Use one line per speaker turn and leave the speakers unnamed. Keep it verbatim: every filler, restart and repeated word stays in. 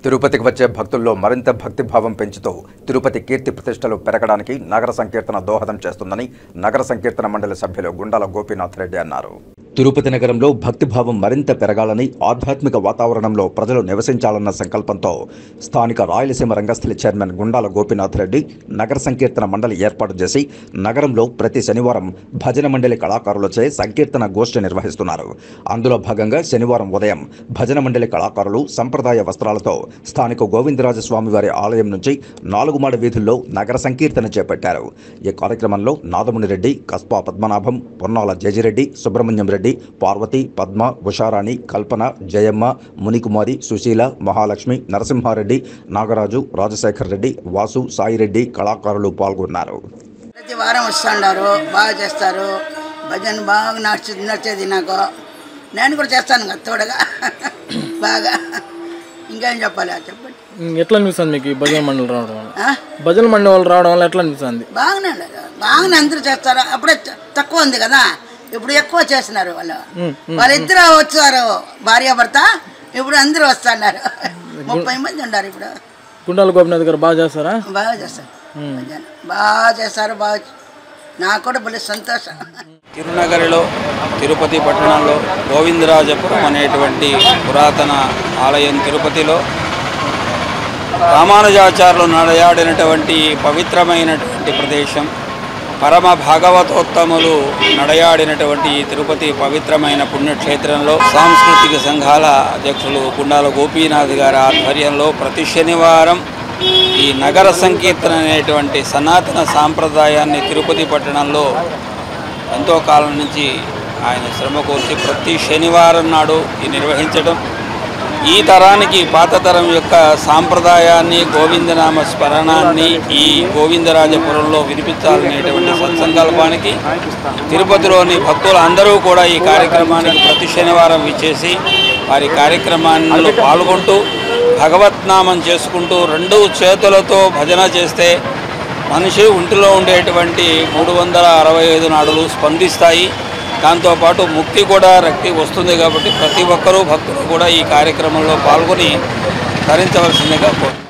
తిరుపతికి వచ్చే భక్తుల్లో మరింత భక్తిభావం పెంచుతూ తిరుపతి కీర్తి ప్రతిష్టలు పెరగడానికి నగర సంకీర్తన దోహదం చేస్తుందని నగర సంకీర్తన మండలి సభ్యులు గుండాల గోపీనాథ్ రెడ్డి అన్నారు. తిరుపతి నగరంలో భక్తిభావం మరింత పెరగాలని, ఆధ్యాత్మిక వాతావరణంలో ప్రజలు నివసించాలన్న సంకల్పంతో స్థానిక రాయలసీమ రంగస్థలి చైర్మన్ గుండాల గోపీనాథ్ రెడ్డి నగర సంకీర్తన మండలి ఏర్పాటు చేసి నగరంలో ప్రతి శనివారం భజన మండలి కళాకారులచే సంకీర్తన గోష్ఠి నిర్వహిస్తున్నారు. అందులో భాగంగా శనివారం ఉదయం భజన మండలి కళాకారులు సంప్రదాయ వస్త్రాలతో స్థానిక గోవిందరాజస్వామి వారి ఆలయం నుంచి నాలుగుమాడ వీధుల్లో నగర సంకీర్తన చేపట్టారు. ఈ కార్యక్రమంలో నాదముని రెడ్డి, కస్పా పద్మనాభం, పొన్నాల జయజిరెడ్డి, సుబ్రహ్మణ్యం రెడ్డి, పార్వతి, పద్మ, ఉషారాణి, కల్పన, జయమ్మ, మునికుమారి, సుశీల, మహాలక్ష్మి, నరసింహారెడ్డి, నాగరాజు, రాజశేఖర్ రెడ్డి, వాసు, సాయిరెడ్డి కళాకారులు పాల్గొన్నారు.
ప్రతి వారం వస్తున్నారు, బాగా చేస్తారు. భజన బాగా నచ్చి నచ్చేది నాకు. నేను కూడా చేస్తాను కదా తోడగా బాగా. ఇంకేం చెప్పాలి చెప్పండి.
ఎట్లా అనిపిస్తుంది మీకు ఈ భజన మండలి రావడం వల్ల? భజన మండలి వాళ్ళు రావడం వల్ల ఎట్లా అనిపిస్తుంది?
బాగానే బాగానే అందరూ చేస్తారు. అప్పుడే తక్కువ ఉంది కదా, ఇప్పుడు ఎక్కువ చేస్తున్నారు. వాళ్ళు వాళ్ళిద్దరు వచ్చారు భార్యాభర్త, ఇప్పుడు అందరూ వస్తున్నారు. ముప్పై మంది ఉన్నారు ఇప్పుడు.
గుండాల గోపీనాథ్ గారు బాగా చేస్తారా?
బాగా చేస్తారు, బాగా చేస్తారు. బాగా నాకు కూడా భలే సంతోషం.
తిరునగరిలో తిరుపతి పట్టణంలో గోవిందరాజపురం అనేటువంటి పురాతన ఆలయం తిరుపతిలో రామానుజాచార్యులు నడయాడినటువంటి పవిత్రమైనటువంటి ప్రదేశం. పరమ భాగవతోత్తములు నడయాడినటువంటి తిరుపతి పవిత్రమైన పుణ్యక్షేత్రంలో సాంస్కృతిక సంఘాల అధ్యక్షులు గుండాల గోపీనాథ్ గారి ఆధ్వర్యంలో ప్రతి శనివారం ఈ నగర సంకీర్తన అనేటువంటి సనాతన సాంప్రదాయాన్ని తిరుపతి పట్టణంలో ఎంతో కాలం నుంచి ఆయన శ్రమ కోర్చి ప్రతి శనివారం నాడు ఈ నిర్వహించడం, ఈ తరానికి పాత తరం యొక్క సాంప్రదాయాన్ని, గోవిందనామ స్మరణాన్ని ఈ గోవిందరాజపురంలో వినిపించాలనేటువంటి సత్సంకల్పానికి తిరుపతిలోని భక్తులు అందరూ కూడా ఈ కార్యక్రమానికి ప్రతి శనివారం విచ్చేసి వారి కార్యక్రమాల్లో పాల్గొంటూ భగవత్నామం చేసుకుంటూ రెండు చేతులతో భజన చేస్తే మనిషి ఒంటిలో ఉండేటువంటి మూడు వందల అరవై ఐదు నాడులు స్పందిస్తాయి. దాంతోపాటు ముక్తి కూడా రక్తి వస్తుంది. కాబట్టి ప్రతి ఒక్కరూ భక్తులు కూడా ఈ కార్యక్రమంలో పాల్గొని ధరించవలసిందిగా కోరు.